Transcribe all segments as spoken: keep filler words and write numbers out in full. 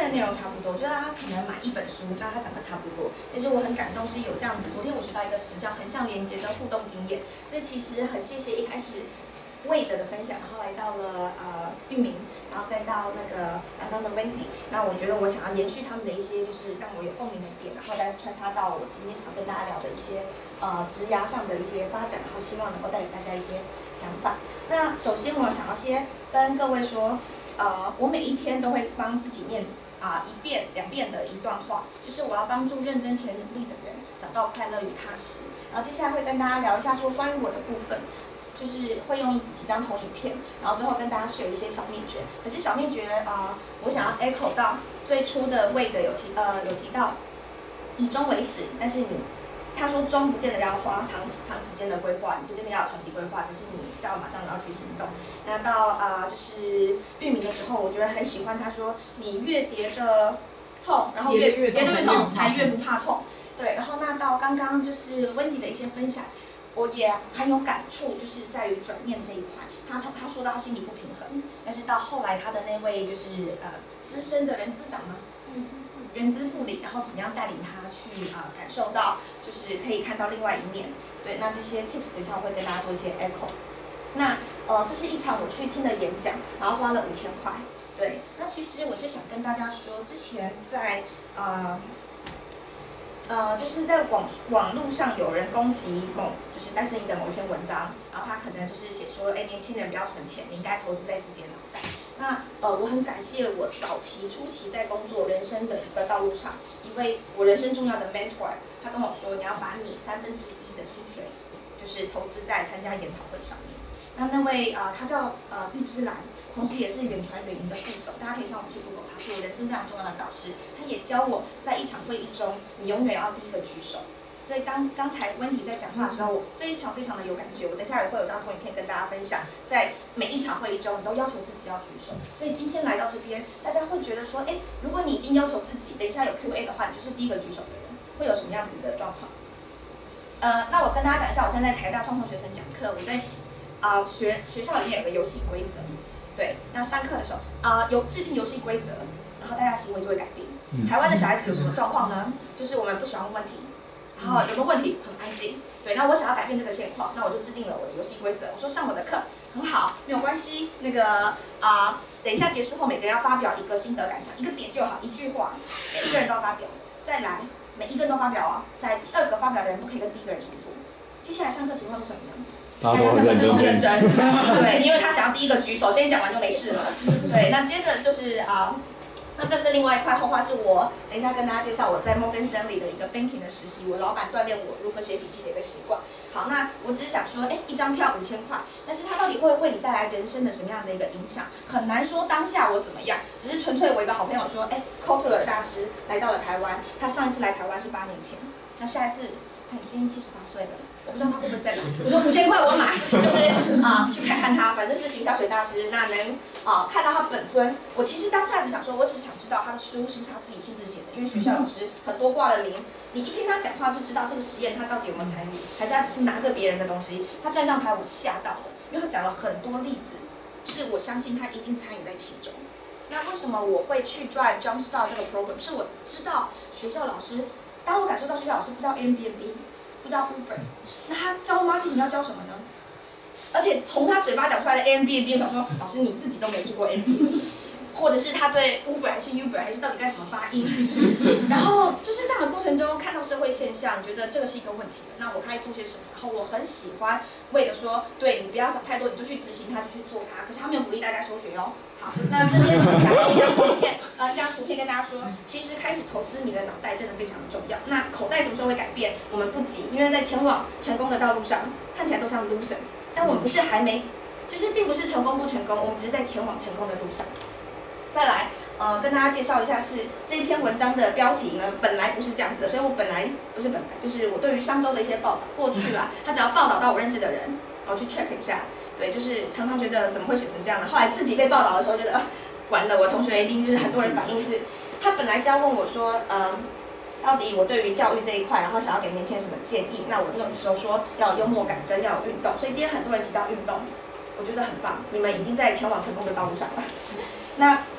内容差不多，就是他可能买一本书，那他讲的差不多。但是我很感动是有这样子，昨天我学到一个词叫横向连接跟互动经验，这其实很谢谢一开始Wade 的分享，然后来到了呃玉明，然后再到那个刚刚的 Wendy， 那我觉得我想要延续他们的一些就是让我有共鸣的点，然后再穿插到我今天想要跟大家聊的一些呃职涯上的一些发展，然后希望能够带给大家一些想法。那首先我想要先跟各位说，呃，我每一天都会帮自己念啊、呃、一遍两遍的一段话，就是我要帮助认真且努力的人找到快乐与踏实。然后接下来会跟大家聊一下说关于我的部分。就是会用几张投影片，然后最后跟大家学一些小秘诀。可是小秘诀啊、呃，我想要 echo 到最初的Wade有提呃有提到以终为始，但是你他说终不见得要花长长时间的规划，你不见得要有长期规划，可是你要马上要去行动。那到啊、呃、就是域名的时候，我觉得很喜欢他说你越跌的痛，然后越跌得越痛才越不怕痛。对，然后那到刚刚就是 Wendy 的一些分享。我也很有感触，就是在于转念这一块。他他说到他心里不平衡，但是到后来他的那位就是呃资深的人资长嘛，人资副理，然后怎么样带领他去啊、呃、感受到，就是可以看到另外一面。对，那这些 tips 等一下我会跟大家做一些 echo。那呃这是一场我去听的演讲，然后花了五千块。对，那其实我是想跟大家说，之前在呃。呃，就是在网网络上有人攻击某就是戴胜益的某一篇文章，然后他可能就是写说，哎，年轻人不要存钱，你应该投资在自己的脑袋。那呃，我很感谢我早期初期在工作人生的一个道路上，一位我人生重要的 mentor， 他跟我说，你要把你三分之一的薪水，就是投资在参加研讨会上面。那那位啊、呃，他叫呃玉芝兰。同时也是远传远银的副总，大家可以上网去 Google， 他是我人生非常重要的导师。他也教我在一场会议中，你永远要第一个举手。所以当刚才 Wendy 在讲话的时候，我非常非常的有感觉。我等一下也会有张投影片跟大家分享，在每一场会议中，你都要求自己要举手。所以今天来到这边，大家会觉得说，哎，如果你已经要求自己，等一下有 Q A 的话，你就是第一个举手的人，会有什么样子的状况？呃，那我跟大家讲一下，我现在在台大创创学生讲课，我在啊、呃、学学校里面有个游戏规则。对，那上课的时候啊、呃，有制定游戏规则，然后大家行为就会改变。台湾的小孩子有什么状况呢？就是我们不喜欢问问题，然后有个问题很安静。对，那我想要改变这个现况，那我就制定了我的游戏规则。我说上我的课很好，没有关系。那个啊、呃，等一下结束后，每个人要发表一个心得感想，一个点就好，一句话，每一个人都要发表。再来，每一个人都发表啊，在第二个发表的人不可以跟第一个人重复。接下来上课情况是什么呢？ 大家都很认真， 很认真，对，因为他想要第一个举手，先讲完就没事了。对，那接着就是啊、呃，那这是另外一块后话，是我等一下跟大家介绍我在 Morgan Stanley 的一个 banking 的实习，我老板锻炼我如何写笔记的一个习惯。好，那我只是想说，哎，一张票五千块，但是它到底会为你带来人生的什么样的一个影响？很难说当下我怎么样，只是纯粹我一个好朋友说，哎 ，Kotler 大师来到了台湾，他上一次来台湾是八年前，那下一次他已经七十八岁了。我不知道他会不会再来。我说五千块我买，就是啊、呃、去看看他，反正是行销学大师，那能啊、呃、看到他本尊。我其实当下只想说，我只是想知道他的书是不是他自己亲自写的，因为学校老师很多挂了名，你一听他讲话就知道这个实验他到底有没有参与，还是他只是拿着别人的东西。他站上台我吓到了，因为他讲了很多例子，是我相信他一定参与在其中。那为什么我会去 drive Jumpstart 这个 program？ 是我知道学校老师，当我感受到学校老师不知道 Airbnb。不知道 Uber， 那他教 marketing 要教什么呢？而且从他嘴巴讲出来的 Airbnb， 我想说，老师你自己都没住过 Airbnb， 或者是他对 Uber 还是 Uber 还是到底该怎么发音？然后就是这样的过程中看到社会现象，觉得这个是一个问题，那我该做些什么？然后我很喜欢为了说，对你不要想太多，你就去执行它，就去做它。可是他没有鼓励大家休学哦。好，那这边就是想用一张图片，呃，一张图片跟大家说，其实开始投资你的脑袋真的非常的重要。那口袋什么时候会改变？我们不急，因为在前往成功的道路上，看起来都像 loser， 但我们不是还没，就是并不是成功不成功，我们只是在前往成功的路上。再来，呃，跟大家介绍一下是这篇文章的标题呢，本来不是这样子的，所以我本来不是本来，就是我对于商周的一些报道，过去啦，他只要报道到我认识的人，我去 check 一下。对，就是常常觉得怎么会写成这样呢？后来自己被报道的时候，觉得、呃、完了，我同学一定就是很多人反映是，他本来是要问我说，嗯，到底我对于教育这一块，然后想要给年轻人什么建议？那我那个时候说要有幽默感跟要有运动，所以今天很多人提到运动，我觉得很棒，你们已经在前往成功的道路上了。那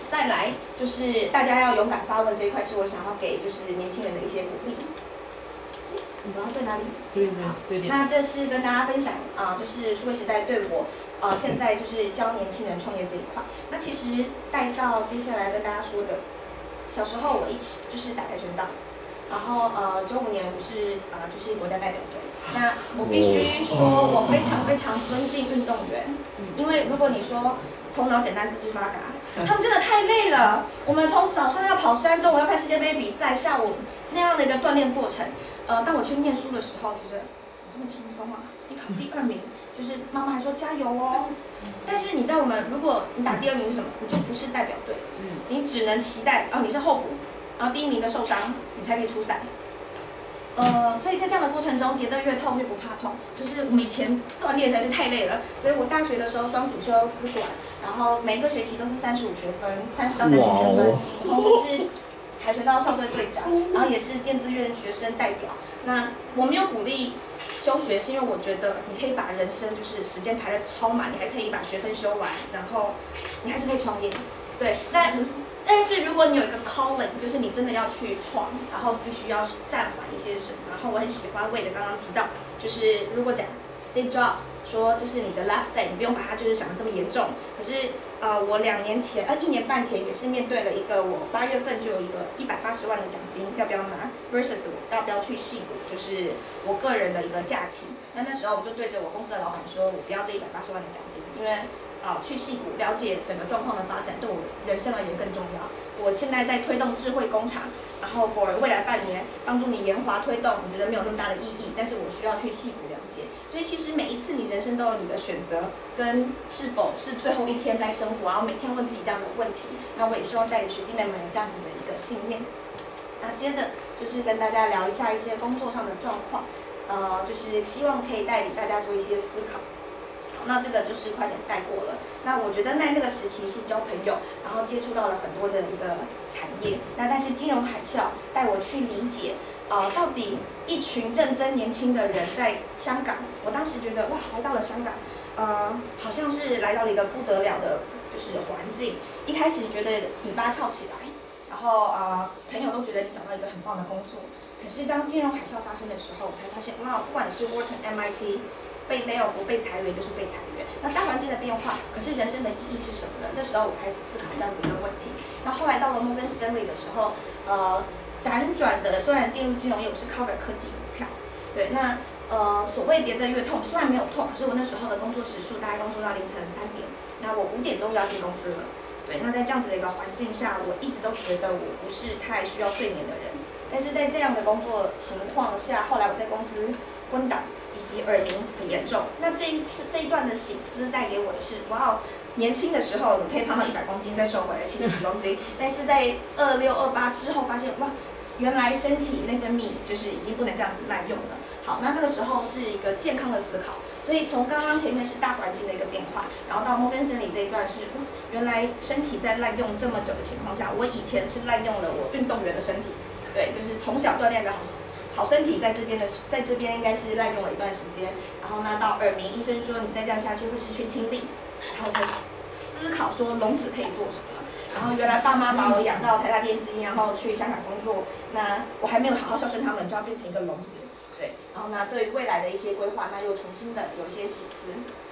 再来就是大家要勇敢发问这一块，是我想要给就是年轻人的一些鼓励。你要对哪里？ 对对对对。 那这是跟大家分享啊、呃，就是数位时代对我啊、呃、现在就是教年轻人创业这一块。那其实带到接下来跟大家说的，小时候我一起就是打跆拳道，然后呃九五年我是啊、呃、就是国家代表队。那我必须说，我非常非常尊敬运动员，因为如果你说头脑简单四肢发达，他们真的太累了。我们从早上要跑山，中午要看世界杯比赛，下午那样的一个锻炼过程。呃，当我去念书的时候，觉得怎么这么轻松啊？你考第二名，就是妈妈还说加油哦。但是你知道我们，如果你打第二名是什么？你就不是代表队，你只能期待哦，你是候补，然后第一名的受伤，你才可以出赛。呃，所以在这样的过程中，跌得越痛越不怕痛。就是我们以前锻炼实在是太累了，所以我大学的时候双主修资管，然后每一个学期都是三十五学分，三十到三十学分。同时是跆拳道校队队长，然后也是电资院学生代表。那我没有鼓励休学，是因为我觉得你可以把人生就是时间排得超满，你还可以把学分修完，然后你还是可以创业。对，那。但是如果你有一个 calling， 就是你真的要去创，然后必须要暂缓一些什么。然后我很喜欢魏的刚刚提到，就是如果讲 Steve Jobs 说这是你的 last day， 你不用把它就是想得这么严重。可是呃，我两年前呃一年半前也是面对了一个我八月份就有一个一百八十万的奖金，要不要拿 versus 我要不要去矽谷，就是我个人的一个假期。那那时候我就对着我公司的老板说，我不要这一百八十万的奖金，因为。啊，去矽谷了解整个状况的发展，对我人生而言更重要。我现在在推动智慧工厂，然后 for 未来半年帮助你研华推动，我觉得没有那么大的意义，但是我需要去矽谷了解。所以其实每一次你人生都有你的选择，跟是否是最后一天在生活，然后每天问自己这样的问题。那我也希望带给学弟妹们有这样子的一个信念。那接着就是跟大家聊一下一些工作上的状况，呃，就是希望可以带领大家做一些思考。那这个就是快点带过了。那我觉得在那个时期是交朋友，然后接触到了很多的一个产业。那但是金融海啸带我去理解，呃，到底一群认真年轻的人在香港，我当时觉得哇，来到了香港，呃，好像是来到了一个不得了的，就是环境。一开始觉得尾巴翘起来，然后呃，朋友都觉得你找到一个很棒的工作。可是当金融海啸发生的时候，我才发现哇，不管你是 Wharton M I T。被 lay off 被裁员就是被裁员，那大环境的变化，可是人生的意义是什么呢？这时候我开始思考这样的一个问题。那后来到了 Morgan Stanley 的时候，呃，辗转的虽然进入金融业，我是 cover 科技股票，对，那呃所谓跌得越痛，虽然没有痛，可是我那时候的工作时数大概工作到凌晨三点，那我五点钟就要进公司了，对，那在这样子的一个环境下，我一直都觉得我不是太需要睡眠的人，但是在这样的工作情况下，后来我在公司昏倒。以及耳鸣很严重，那这一次这一段的醒思带给我的是，哇哦，年轻的时候你可以胖到一百公斤，再瘦回来七十几公斤，但是在二六二八之后发现，哇，原来身体内分泌就是已经不能这样子滥用了。好，那那个时候是一个健康的思考，所以从刚刚前面是大环境的一个变化，然后到摩根森林这一段是，哇，原来身体在滥用这么久的情况下，我以前是滥用了我运动员的身体，对，就是从小锻炼的好。好身体在这边的，在这边应该是滥用了一段时间，然后呢，到耳鸣，医生说你再这样下去会失去听力，然后才思考说聋子可以做什么。然后原来爸妈把我养到台大电机，然后去香港工作，那我还没有好好孝顺他们，就要变成一个聋子，对。然后呢，对于未来的一些规划，那又重新的有一些省思。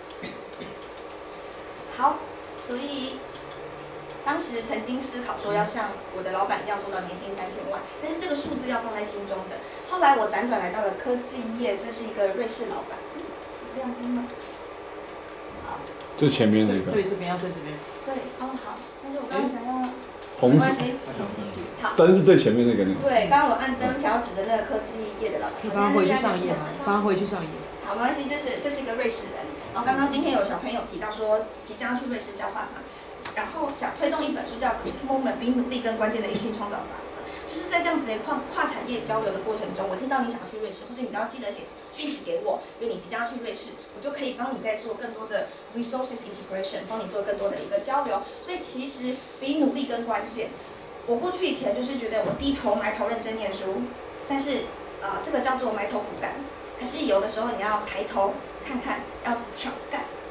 好，所以。当时曾经思考说要像我的老板一样做到年薪三千万，但是这个数字要放在心中的。后来我辗转来到了科技业，这是一个瑞士老板。有亮灯吗？好。 就前面那个。 对，这边要对这边。 对，哦好，但是我刚刚想要。 红色。好。 灯是最前面那个那个。 对，刚刚我按灯想要指的那个科技业的老板。 可以帮他回去上页吗？帮他回去上页。 好，没关系，这是这是一个瑞士人。然后刚刚今天有小朋友提到说即将去瑞士交换嘛。然后想推动一本书叫《Click Moment》，比努力更关键的运气创造法则。就是在这样子的跨跨产业交流的过程中，我听到你想要去瑞士，或者你要记得写讯息给我，就你即将要去瑞士，我就可以帮你再做更多的 resources integration， 帮你做更多的一个交流。所以其实比努力更关键。我过去以前就是觉得我低头埋头认真念书，但是啊、呃，这个叫做埋头苦干。可是有的时候你要抬头看看，要巧干。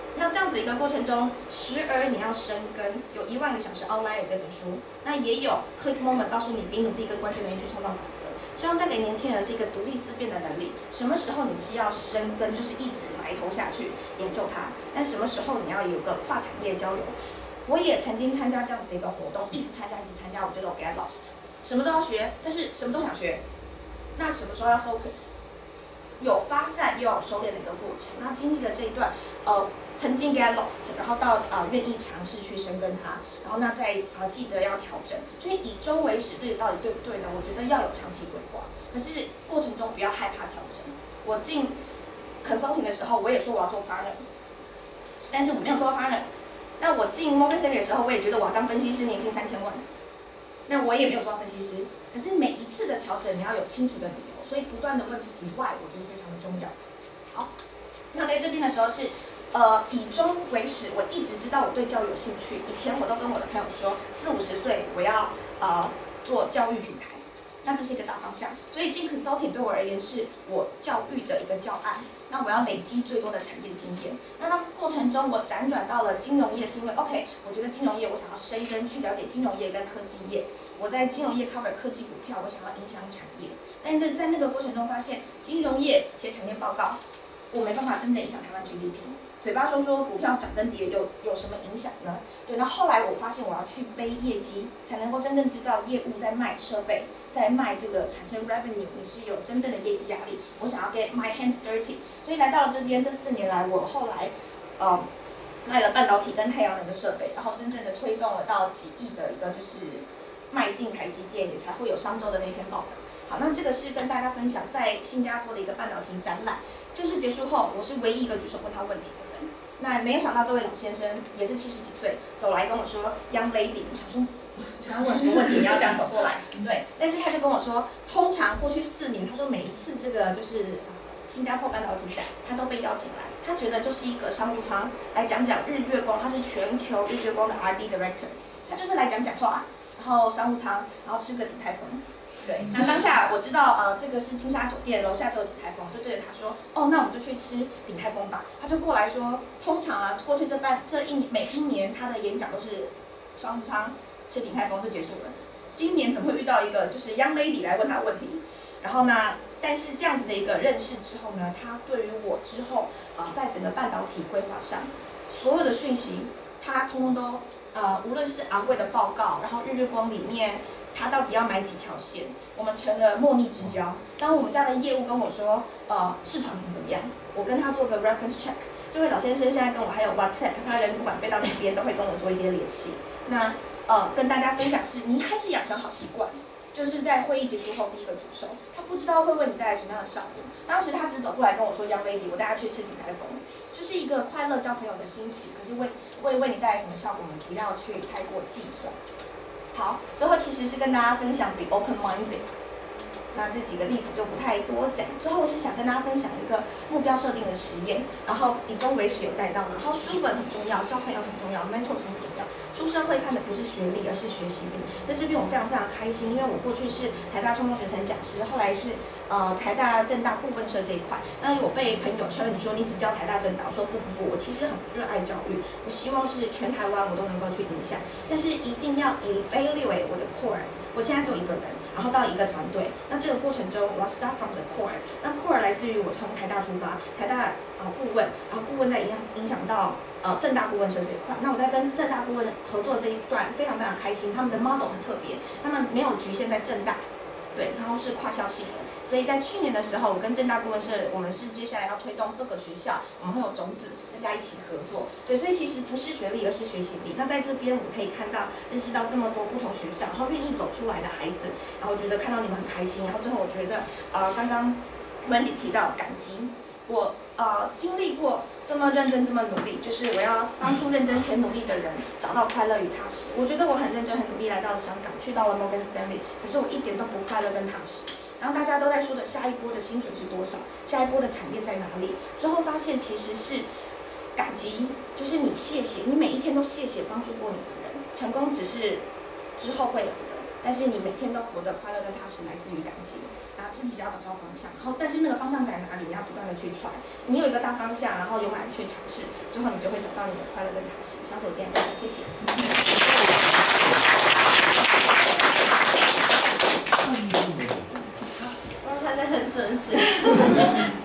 那这样子一个过程中，时而你要深耕，有一万个小时 Outlier 这本书，那也有 Click Moment 告诉你比努力更关键的一句创造法则。希望带给年轻人是一个独立思辨的能力。什么时候你是要深耕，就是一直埋头下去研究它；但什么时候你要有个跨产业交流。我也曾经参加这样子的一个活动，一直参加，一直参加，我觉得我 get lost， 什么都要学，但是什么都想学。那什么时候要 focus？ 有发散又有收敛的一个过程。那经历了这一段，呃，曾经 get lost， 然后到啊、呃、愿意尝试去深耕它，然后那再啊、呃、记得要调整。所以以终为始，这个到底对不对呢？我觉得要有长期规划，可是过程中不要害怕调整。我进 consulting 的时候，我也说我要做 partner， 但是我没有做 partner。那我进 Morgan Stanley 的时候，我也觉得我要当分析师，年薪三千万，那我也没有做到分析师。可是每一次的调整，你要有清楚的理由。所以不断的问自己 why， 我觉得非常的重要。好，那在这边的时候是，呃，以终为始。我一直知道我对教育有兴趣，以前我都跟我的朋友说，四五十岁我要呃做教育平台，那这是一个大方向。所以进 consulting 对我而言是我教育的一个教案，那我要累积最多的产业经验。那那过程中我辗转到了金融业，是因为 OK， 我觉得金融业我想要深耕去了解金融业跟科技业。我在金融业 cover 科技股票，我想要影响产业，但是在那个过程中发现，金融业写产业报告，我没办法真正影响台湾 G D P。嘴巴说说股票涨跟跌有有什么影响呢？对，那后来我发现我要去背业绩，才能够真正知道业务在卖设备，在卖这个产生 revenue， 你是有真正的业绩压力。我想要 get my hands dirty， 所以来到了这边，这四年来，我后来，呃，卖了半导体跟太阳能的设备，然后真正的推动了到几亿的一个就是。迈进台积电，也才会有上周的那篇报道。好，那这个是跟大家分享在新加坡的一个半导体展览，就是结束后，我是唯一一个举手问他问题的人。那没有想到这位老先生也是七十几岁，走来跟我说 ，Young lady， 我想说，你要问什么问题，你要这样走过来？对，但是他就跟我说，通常过去四年，他说每一次这个就是新加坡半导体展，他都被邀请来，他觉得就是一个商务舱来讲讲日月光，他是全球日月光的 R D Director， 他就是来讲讲话。然后商务舱，然后吃个鼎泰丰。对，那当下我知道，呃，这个是金沙酒店楼下就有鼎泰丰，就对着他说，哦，那我们就去吃鼎泰丰吧。他就过来说，通常啊，过去这半这一每一年他的演讲都是商务舱吃鼎泰丰就结束了。今年怎么会遇到一个就是 young lady 来问他问题？然后呢，但是这样子的一个认识之后呢，他对于我之后啊、呃，在整个半导体规划上，所有的讯息，他通通都。呃，无论是昂贵的报告，然后日月光里面，他到底要买几条线，我们成了莫逆之交。当我们家的业务跟我说，呃，市场怎么样，我跟他做个 reference check。这位老先生现在跟我还有 WhatsApp， 他人不管飞到哪边都会跟我做一些联系。那呃，跟大家分享是，你一开始养成好习惯，就是在会议结束后第一个举手，他不知道会为你带来什么样的效果。当时他只走过来跟我说 ，Young lady， 我带他去吃鼎泰丰。就是一个快乐交朋友的心情，可是为会为你带来什么效果，我们不要去太过计算。好，最后其实是跟大家分享 be open-minded。那这几个例子就不太多讲。最后我是想跟大家分享一个目标设定的实验，然后以终为始有带到，然后书本很重要，交朋友很重要 ，mentors 很重要。出社会看的不是学历，而是学习力。在这边我非常非常开心，因为我过去是台大创作学程讲师，后来是呃台大政大顾问社这一块。那我被朋友 challenge 说你只教台大政大，我说不不不，我其实很热爱教育，我希望是全台湾我都能够去影响，但是一定要 evaluate 我的 core。我现在只有一个人，然后到一个团队。那这个过程中，我要 start from the core。那 core 来自于我从台大出发，台大啊、呃、顾问，然后顾问再影响影响到呃政大顾问社这一块。那我在跟政大顾问合作这一段非常非常开心，他们的 model 很特别，他们没有局限在政大，对，然后是跨校系的。所以在去年的时候，我跟政大顾问社，我们是接下来要推动各个学校，我们会有种子，大家一起合作。对，所以其实不是学历，而是学习力。那在这边，我可以看到、认识到这么多不同学校，然后愿意走出来的孩子，然后觉得看到你们很开心。然后最后，我觉得，呃，刚刚 Wendy 提到感激，我呃经历过这么认真、这么努力，就是我要当初认真且努力的人找到快乐与踏实。我觉得我很认真、很努力来到了香港，去到了 Morgan Stanley， 可是我一点都不快乐跟踏实。然后大家都在说的下一波的薪水是多少，下一波的产业在哪里？最后发现其实是感激，就是你谢谢，你每一天都谢谢帮助过你的人，成功只是之后会来的。 但是你每天都活得快乐跟踏实，来自于感激。然后自己要找到方向，然后但是那个方向在哪里，你要不断的去揣。你有一个大方向，然后勇敢去尝试，最后你就会找到你的快乐跟踏实。以上是我今天的分享，谢谢。 刚才在很准时。